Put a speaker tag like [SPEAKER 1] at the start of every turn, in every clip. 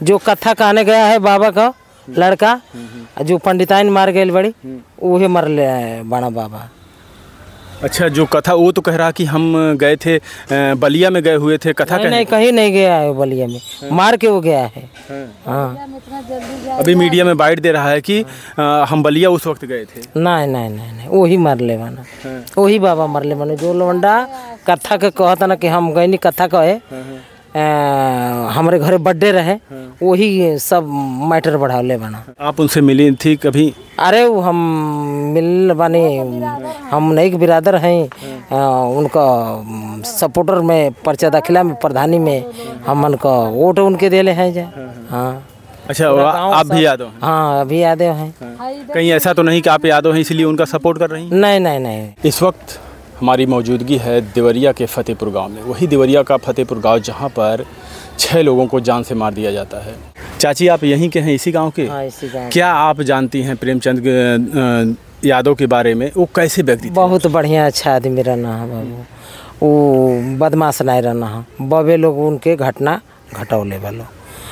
[SPEAKER 1] जो कथा कहने गया है बाबा का लड़का, जो पंडिताइन मार गए बड़ी, वही मर ले बड़ा बाबा।
[SPEAKER 2] अच्छा, जो कथा वो तो कह रहा कि हम गए थे बलिया में गए हुए थे, कथा
[SPEAKER 1] नहीं कहीं नहीं गया है बलिया में, मार के वो गया है। हाँ,
[SPEAKER 2] अभी मीडिया में बाइट दे रहा है कि हम बलिया उस वक्त गए थे।
[SPEAKER 1] नहीं वही मर ले बना, वही बाबा मर ले बना। जो लवंडा कथा के कहता ना कि हम गए नहीं कथा कहे, हमारे घरे बर्थडे रहे, वही सब मैटर बढ़ावले बना।
[SPEAKER 2] आप उनसे मिली थी कभी?
[SPEAKER 1] अरे वो हम मिल बने, हम नई बिरादर हैं, उनका सपोर्टर में पर्चा दाखिला में प्रधानी में हम उनका वोट उनके देले हैं जा। हाँ।
[SPEAKER 2] अच्छा, आप भी यादव हैं?
[SPEAKER 1] हाँ, अभी यादव हैं।
[SPEAKER 2] कहीं ऐसा तो नहीं कि आप यादव हैं इसलिए उनका सपोर्ट कर रही हैं?
[SPEAKER 1] नहीं।
[SPEAKER 2] इस वक्त हमारी मौजूदगी है देवरिया के फतेहपुर गांव में, वही देवरिया का फतेहपुर गांव जहां पर 6 लोगों को जान से मार दिया जाता है। चाची, आप यहीं के हैं, इसी गांव के?
[SPEAKER 1] हाँ, इसी गांव।
[SPEAKER 2] क्या आप जानती हैं प्रेमचंद यादव के बारे में? वो कैसे व्यक्ति थे?
[SPEAKER 1] बहुत बढ़िया अच्छा आदमी रहना है बाबू, वो बदमाश नहीं रहना है। बबे लोग उनके घटना घटौले वालों,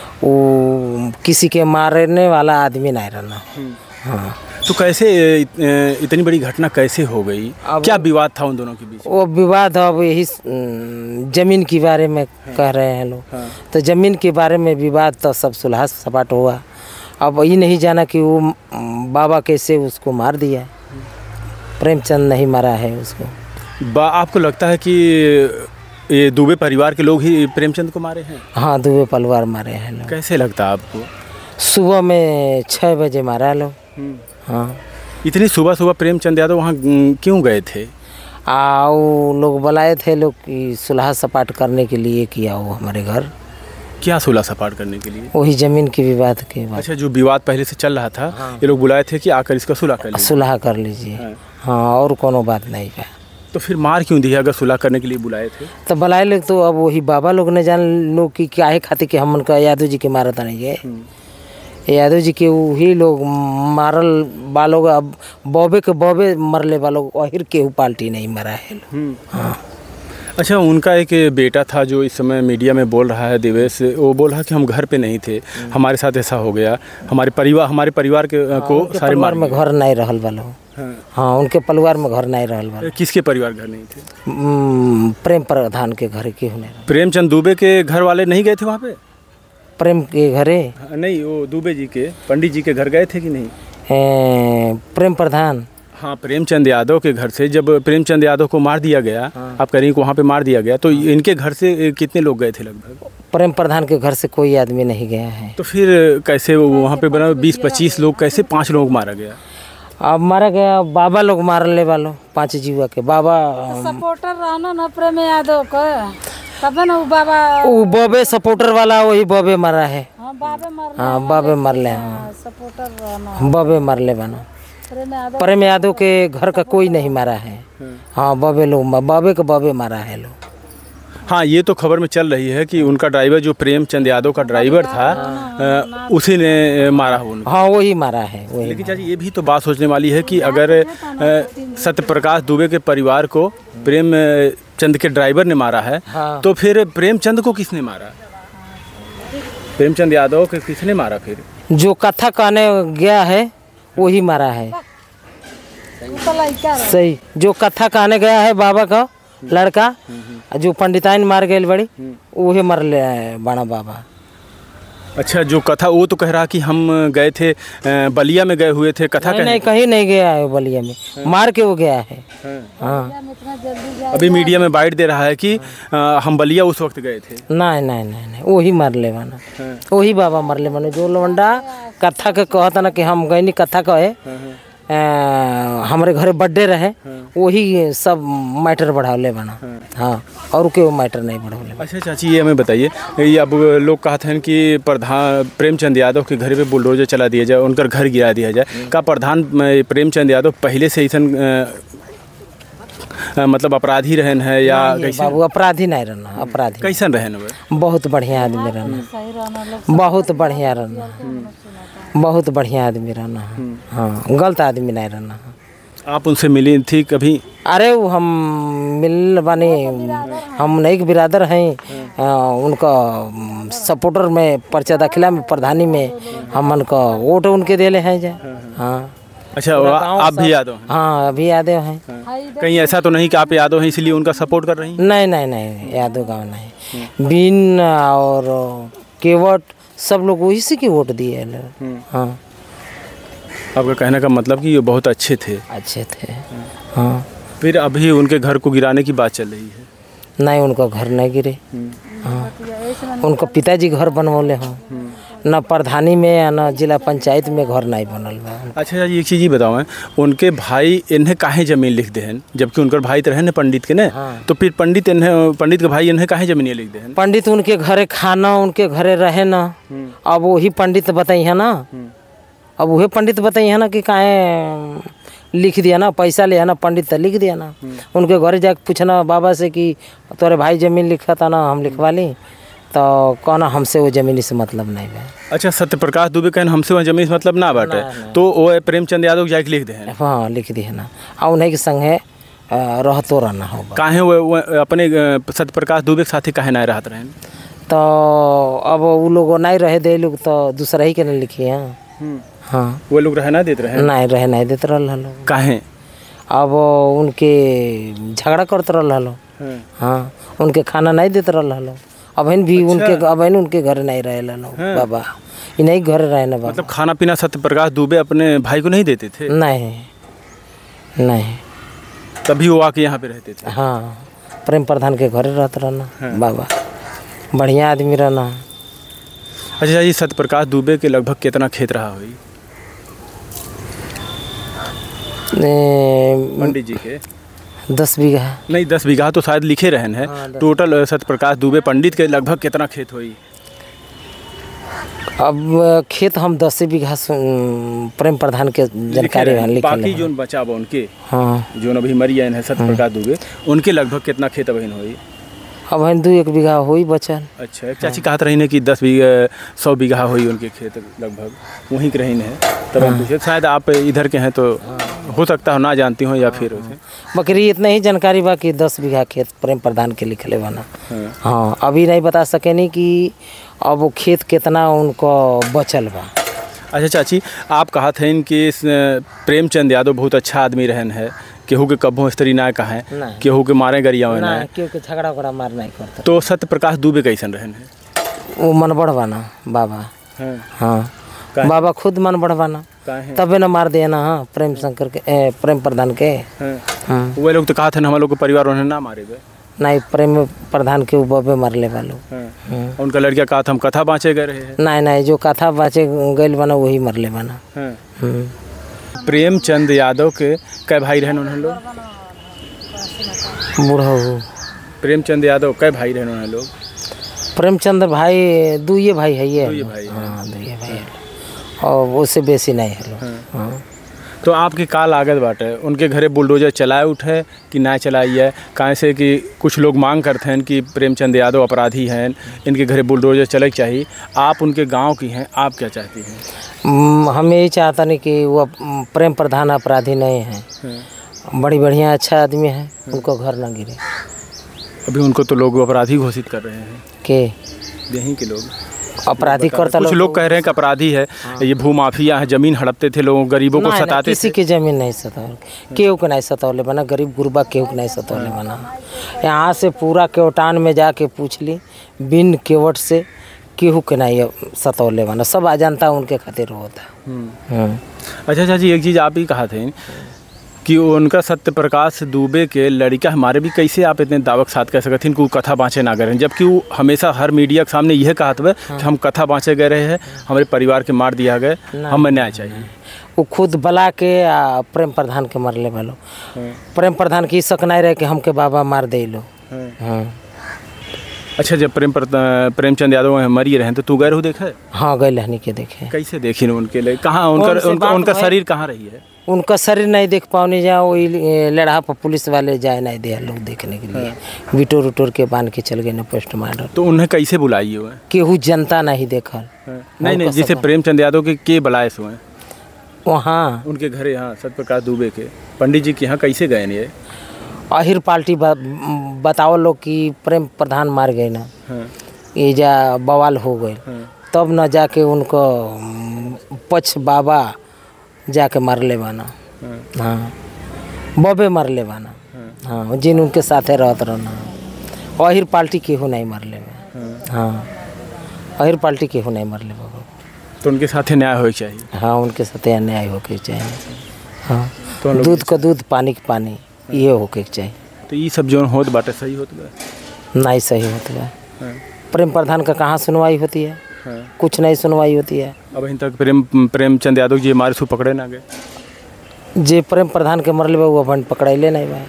[SPEAKER 1] वो किसी के मारने वाला आदमी नहीं रहना। हाँ।
[SPEAKER 2] तो कैसे इतनी बड़ी घटना कैसे हो गई? क्या विवाद था उन दोनों के बीच?
[SPEAKER 1] वो विवाद अब यही जमीन के बारे में कह रहे हैं लोग। हाँ। तो जमीन के बारे में विवाद तो सब सुलह सपाट हुआ। अब ये नहीं जाना कि वो बाबा कैसे उसको मार दिया, प्रेमचंद नहीं मारा है उसको।
[SPEAKER 2] आपको लगता है कि ये दुबे परिवार के लोग ही प्रेमचंद को मारे हैं?
[SPEAKER 1] हाँ, दुबे परिवार मारे हैं लोग।
[SPEAKER 2] कैसे लगता है आपको?
[SPEAKER 1] सुबह में 6 बजे मारा लोग। हाँ।
[SPEAKER 2] इतनी सुबह प्रेमचंद यादव वहाँ क्यों गए थे?
[SPEAKER 1] वो लोग बुलाए थे लोग कि सुलह सपाट करने के लिए किया वो हमारे घर।
[SPEAKER 2] क्या सुलह सपाट करने के लिए?
[SPEAKER 1] वही जमीन के विवाद के बाद।
[SPEAKER 2] अच्छा, जो विवाद पहले से चल रहा था। हाँ। ये लोग बुलाए थे कि आकर इसका सुलह कर लीजिए। हाँ, और कोनो बात नहीं है। तो फिर मार क्यों दिया अगर सुलह करने के लिए बुलाए थे?
[SPEAKER 1] तो बुलाए लोग तो अब वही बाबा लोग ने जान लो कि क्या है खाते कि हम उनका यादव जी के मारा था नहीं है। यादव जी के वही लोग मारल बालोग, अब बॉबे के बॉबे मरले वालों, अहिर के पार्टी नहीं मरा है। हाँ।
[SPEAKER 2] अच्छा, उनका एक बेटा था जो इस समय मीडिया में बोल रहा है, देवेश, वो बोल रहा कि हम घर पे नहीं थे, हमारे साथ ऐसा हो गया, हमारे परिवार के को सारे
[SPEAKER 1] परिवार में घर नहीं रहल वालों। हाँ, उनके परिवार में घर नहीं रहल वालों।
[SPEAKER 2] किसके परिवार घर नहीं थे?
[SPEAKER 1] प्रेम प्रधान के घर के होने।
[SPEAKER 2] प्रेमचंद दुबे के घर वाले नहीं गए थे वहाँ पे?
[SPEAKER 1] प्रेम के घरे
[SPEAKER 2] नहीं, वो दुबे जी के पंडित जी के घर गए थे कि नहीं?
[SPEAKER 1] प्रेम प्रधान।
[SPEAKER 2] हाँ, प्रेमचंद यादव के घर से जब प्रेमचंद यादव को मार दिया गया। हाँ। आप कह रही हैं वहाँ पे मार दिया गया, तो इनके घर से कितने लोग गए थे लगभग?
[SPEAKER 1] प्रेम प्रधान के घर से कोई आदमी नहीं गया है।
[SPEAKER 2] तो फिर कैसे वहाँ पे बना 20-25 लोग, कैसे 5 लोग मारा गया?
[SPEAKER 1] अब मारा गया बाबा लोग मारने वालों, 5 जीवा के बाबा
[SPEAKER 3] सपोर्टर रहना ना प्रेम यादव का, तब ना वो बाबा,
[SPEAKER 1] वो बॉबे सपोर्टर वाला वही बॉबे मरा है।
[SPEAKER 3] हाँ,
[SPEAKER 1] बाबे मर ले। हाँ,
[SPEAKER 3] सपोर्टर रहना
[SPEAKER 1] बॉबे मर ले बना। प्रेम यादव के घर का कोई नहीं मारा है। हाँ, बॉबे लोग, बॉबे के बॉबे मारा है लोग।
[SPEAKER 2] हाँ, ये तो खबर में चल रही है कि उनका ड्राइवर, जो प्रेमचंद यादव का ड्राइवर था, उसी ने मारा उनको।
[SPEAKER 1] हाँ, वही मारा है वही।
[SPEAKER 2] लेकिन चाची, ये भी तो बात सोचने वाली है कि अगर सत्यप्रकाश दुबे के परिवार को प्रेमचंद के ड्राइवर ने मारा है। हाँ। तो फिर प्रेमचंद को किसने मारा? प्रेमचंद यादव के किसने मारा फिर? जो
[SPEAKER 1] कथा कहने गया है वही मारा है। सही, जो कथा कहने गया है बाबा का लड़का, जो पंडिताइन मार गए बड़ी, वही मर ले बड़ा बाबा।
[SPEAKER 2] अच्छा, जो कथा वो तो कह रहा कि हम गए थे बलिया में गए हुए थे, कथा
[SPEAKER 1] नहीं कहीं नहीं गया है बलिया में, मार के वो गया है। हाँ।
[SPEAKER 2] अभी मीडिया में बाइट दे रहा है कि हम बलिया उस वक्त गए थे।
[SPEAKER 1] नहीं वही मर ले बना, वही बाबा मर ले बना। जो लवंडा कथा के कहता ना कि हम गए नहीं कथा कहे, हमारे घरे बर्थडे रहे, वही सब मैटर बढ़ावले बना। हाँ, और के वो मैटर नहीं बढ़ावले।
[SPEAKER 2] अच्छा चाची, ये हमें बताइए, ये अब लोग कहते हैं कि प्रधान प्रेमचंद यादव के घर पे बुलडोजर चला दिया जाए, उनका घर गिरा दिया जाए। का प्रधान प्रेमचंद यादव पहले से ऐसा मतलब अपराधी रहन है या कैसे?
[SPEAKER 1] बाबू, अपराधी नहीं रहना। अपराधी
[SPEAKER 2] कैसन रहन?
[SPEAKER 1] बहुत बढ़िया आदमी रहना, बहुत बढ़िया रहना, बहुत बढ़िया आदमी रहना। हाँ, गलत आदमी नहीं रहना।
[SPEAKER 2] आप उनसे मिली थी कभी?
[SPEAKER 1] अरे वो हम मिल बने, हम नई बिरादर हैं, उनका सपोर्टर में पर्चा दाखिला में प्रधानी में हम उनका वोट उनके देले हैं जा। हाँ
[SPEAKER 2] अच्छा, आप भी यादव हैं?
[SPEAKER 1] हाँ अभी यादव हैं।
[SPEAKER 2] कहीं ऐसा तो नहीं कि आप यादव हैं इसलिए उनका सपोर्ट कर रही हैं?
[SPEAKER 1] नहीं नहीं नहीं, यादव गाँव नहीं, बीन और केवट सब लोग वही से के वोट दिए। हाँ
[SPEAKER 2] आपका कहने का मतलब कि ये बहुत अच्छे थे?
[SPEAKER 1] अच्छे थे। हाँ
[SPEAKER 2] फिर अभी उनके घर को गिराने की बात चल रही है?
[SPEAKER 1] नहीं, उनका घर नहीं गिरे। हाँ उनका पिताजी घर बनवले हों, न प्रधानी में या न जिला पंचायत में घर नहीं बनल बा।
[SPEAKER 2] अच्छा जी, एक चीज़ ही बताओ, उनके भाई इन्हें काहे जमीन लिख दे हैं जबकि उनकर भाई तो रहे न पंडित के ने? हाँ। तो फिर पंडित के भाई इन्हें काहे जमीन लिख दे हैं? पंडित
[SPEAKER 1] उनके घरे खाना उनके घरे रहे न, अब वही पंडित बताई है ना, अब वही पंडित बताई है ना कि काहे लिख दिया ना, पैसा लिया ना पंडित तो लिख दिया ना। उनके घर जाके पूछना बाबा से कि तोरे भाई जमीन लिखा था ना, हम लिखवा ली, तो कहना हमसे वो जमीन से मतलब नहीं है।
[SPEAKER 2] अच्छा, सत्य प्रकाश दुबे कहना हमसे वो जमीन से मतलब ना बाटे, तो वो प्रेमचंद यादव जाके लिख दे हैं?
[SPEAKER 1] हाँ लिख दिए ना, और उन्हीं के संगे रहतो रहना हो।
[SPEAKER 2] काहे वो अपने सत्य प्रकाश दुबे के साथी काहे नहीं रहते रहे?
[SPEAKER 1] तो अब वो लोग नहीं रहे दे लोग तो दूसरा ही के नहीं लिखी है। हाँ
[SPEAKER 2] वो लोग रहना देते रहे?
[SPEAKER 1] नहीं रहना देते रहा लोग।
[SPEAKER 2] काहे?
[SPEAKER 1] अब उनके झगड़ा करते रहा लो। हाँ उनके खाना नहीं देते रहा लो, अब भी उनके अब उनके घर नहीं रहे लो बाबा, इन्हीं घर रहे ना बाबा।
[SPEAKER 2] मतलब खाना पीना सत्य प्रकाश दुबे अपने भाई को नहीं देते थे?
[SPEAKER 1] नहीं नहीं,
[SPEAKER 2] तभी वो आके यहाँ पे रहते थे?
[SPEAKER 1] हाँ प्रेम प्रधान के घर रहते रहना बाबा, बढ़िया आदमी रहना।
[SPEAKER 2] अच्छा जी, सत्य प्रकाश दुबे के लगभग कितना खेत रहा हुई पंडित जी के?
[SPEAKER 1] 10 बीघा।
[SPEAKER 2] नहीं 10 बीघा तो शायद लिखे रहन है। हाँ, टोटल सत्य प्रकाश दुबे पंडित के लगभग कितना खेत हुई?
[SPEAKER 1] अब खेत हम 10 बीघा प्रेम प्रधान के जानकारी लिखे,
[SPEAKER 2] बाकी जो बचा बा उनके,
[SPEAKER 1] हाँ
[SPEAKER 2] जो अभी मरी है सत्य प्रकाश दुबे, उनके लगभग कितना खेत अभी हुई?
[SPEAKER 1] अब 2-1 बीघा हुई बचल।
[SPEAKER 2] अच्छा, चाची कहते रही ने कि 10 बीघा 100 बीघा हुई उनके खेत लगभग, वहीं के रही है। तब हम पूछे, शायद आप इधर के हैं तो हो सकता हो ना जानती हो या फिर
[SPEAKER 1] बकरी इतना ही जानकारी बा कि 10 बीघा खेत प्रेम प्रधान के लिखले बना। हाँ अभी नहीं बता सके नहीं कि अब वो खेत कितना उनको बचल बा।
[SPEAKER 2] अच्छा चाची, आप कहा थे कि प्रेमचंद यादव बहुत अच्छा आदमी रहन है, केहू के कब्बों स्त्री ना कहा, केहू के मारे गरिया
[SPEAKER 1] ना, केहू के झगड़ा वगड़ा मार नहीं करता।
[SPEAKER 2] तो सत्य प्रकाश दुबे कैसन रहन है?
[SPEAKER 1] वो मन बढ़वाना बाबा। हाँ बाबा खुद मन बढ़वाना, तबे न मार दिया ना। हाँ प्रेम शंकर के प्रेम प्रधान के।
[SPEAKER 2] वो लोग तो कहा थे हमारे लोग के परिवार उन्हें ना मारे गए?
[SPEAKER 1] नहीं, प्रेम प्रधान के बबे मारले वालों।
[SPEAKER 2] उनका लड़किया कहा था हम कथा बाँचे गए रहे?
[SPEAKER 1] नहीं नहीं, जो कथा बाँचे गए बना वही मरले बना।
[SPEAKER 2] प्रेमचंद यादव के कै भाई रहन उन्हें लोग?
[SPEAKER 1] बूढ़ा
[SPEAKER 2] प्रेमचंद यादव कै भाई रहन उन्हें लोग?
[SPEAKER 1] प्रेमचंद भाई 2 भाई है ये।
[SPEAKER 2] 2 भाई।
[SPEAKER 1] हाँ 2 भाई, और उससे बेसी नहीं है। हाँ
[SPEAKER 2] तो आपकी का लागत बाटे उनके घरे बुलडोजर चलाए उठे कि ना चलाई है? कहाँ से कि कुछ लोग मांग करते हैं कि प्रेमचंद यादव अपराधी हैं, इनके घरे बुलडोजर चले चाहिए। आप उनके गांव की हैं, आप क्या चाहती हैं?
[SPEAKER 1] हम यही चाहता नहीं कि वो प्रेम प्रधान अपराधी नहीं है, बड़ी बढ़िया अच्छा आदमी है, उनको घर ना गिरे।
[SPEAKER 2] अभी उनको तो लोग अपराधी घोषित कर रहे हैं
[SPEAKER 1] के
[SPEAKER 2] यहीं के लोग
[SPEAKER 1] अपराधी करता।
[SPEAKER 2] कुछ लोग कह रहे हैं कि अपराधी है, ये भूमाफिया है, जमीन हड़पते थे लोगों, गरीबों को सताते थे।
[SPEAKER 1] किसी की जमीन नहीं सताओ, केहू के नहीं सतौले बना, गरीब गुरबा केहू के नहीं सतौले बना। यहाँ से पूरा केवटान में जाके पूछ ली, बिन केवट से केहू के नहीं सतौले बना, सब अजंता उनके खातिर होता।
[SPEAKER 2] अच्छा जी, एक चीज़ आप ही कहा थे कि उनका सत्य प्रकाश दुबे के लड़का हमारे भी, कैसे आप इतने दावक साथ कह सकते हैं कि वो कथा बाँचे ना करें, जबकि वो हमेशा हर मीडिया के सामने यह कहा था कि हम कथा बाँचे गए रहे हैं, हमारे परिवार के मार दिया गए, हमें न्याय चाहिए।
[SPEAKER 1] वो खुद बला के प्रेम प्रधान के मरले वालों, प्रेम प्रधान की शक नहीं रहे कि हमके बाबा मार दे लो।
[SPEAKER 2] अच्छा, जब प्रेमचंद यादव मरी रहे तो तू गए हो देखा?
[SPEAKER 1] हाँ गए रहने के देखे।
[SPEAKER 2] कैसे देखी उनके लिए? कहाँ उनका शरीर कहाँ रही है?
[SPEAKER 1] उनका शरीर नहीं देख पाने जाओ, वही लड़ा पर पुलिस वाले जाए नहीं दे लोग देखने के लिए, बिटोर उटोर के बांध के चल गए ना पोस्टमार्टम।
[SPEAKER 2] तो उन्हें कैसे बुलाई हुए?
[SPEAKER 1] केहू जनता नहीं देखल।
[SPEAKER 2] नहीं, जैसे प्रेमचंद यादव के बुलाए हुए
[SPEAKER 1] वहाँ
[SPEAKER 2] उनके घरे, यहाँ सत्य प्रकाश दुबे के पंडित जी के यहाँ कैसे गए? नहीं
[SPEAKER 1] आहिर पार्टी बताओ लोग कि प्रेम प्रधान मार गए ना, ये जा बवाल हो गए, तब न जाके उनको पक्ष बाबा जाके मार ले बाना। हाँ बबे मार ले बाना। हाँ जिन उनके साथे रहत रहना, आहिर पार्टी केहू नहीं मार ले। हाँ आहिर पार्टी केहू नहीं मार ले बाबा।
[SPEAKER 2] तो उनके साथे न्याय होना चाहिए।
[SPEAKER 1] हाँ उनके साथे न्याय होके चाहिए। हाँ तो दूध का दूध पानी का पानी ये होके चाहिए।
[SPEAKER 2] तो ये सब जो होत बाटे सही होत बा?
[SPEAKER 1] नहीं सही होता है। प्रेम प्रधान का कहाँ सुनवाई होती है? कुछ नहीं सुनवाई होती है।
[SPEAKER 2] अब अभी तक प्रेमचंद यादव जी हमारे से पकड़े ना गए।
[SPEAKER 1] जे प्रेम प्रधान के मरले वो अपन पकड़ैले नहीं बा।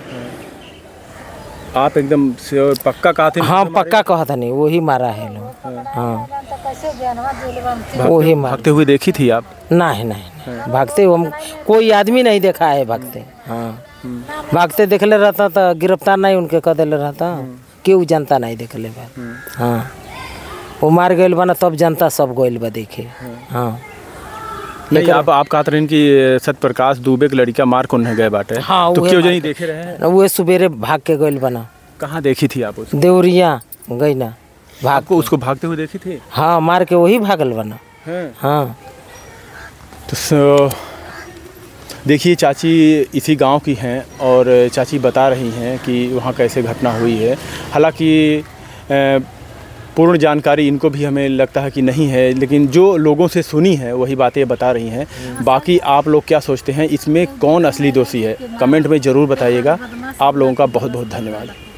[SPEAKER 2] आप एकदम पक्का कहते हैं?
[SPEAKER 1] हाँ पक्का कहता नहीं, वही मारा है लोग। हाँ वही
[SPEAKER 2] भागते हुए देखी थी आप?
[SPEAKER 1] नहीं नहीं भागते हम कोई आदमी नहीं देखा है भागते। हाँ भागते देखले रहता तो गिरफ्तार नहीं उनके कर दिले रहता, क्यों जनता नहीं देख ले बा। हाँ वो मार गए बना तब जनता सब गइल बा देखे। हाँ
[SPEAKER 2] नहीं आप कहते रहे कि सत्यप्रकाश दुबे के लड़का मार को नहीं गए बाटे।
[SPEAKER 1] हाँ
[SPEAKER 2] तो क्यों नहीं देखे रहे?
[SPEAKER 1] वो सवेरे भाग के गइल बना।
[SPEAKER 2] कहाँ देखी थी आप उसको?
[SPEAKER 1] देवरिया गई ना भाग
[SPEAKER 2] को उसको भागते हुए देखी थी?
[SPEAKER 1] हाँ मार के वही भागल बना। हाँ
[SPEAKER 2] तो देखिए चाची इसी गांव की हैं और चाची बता रही हैं कि वहाँ कैसे घटना हुई है। हालांकि पूर्ण जानकारी इनको भी हमें लगता है कि नहीं है, लेकिन जो लोगों से सुनी है वही बातें बता रही हैं। बाकी आप लोग क्या सोचते हैं, इसमें कौन असली दोषी है, कमेंट में ज़रूर बताइएगा। आप लोगों का बहुत बहुत धन्यवाद।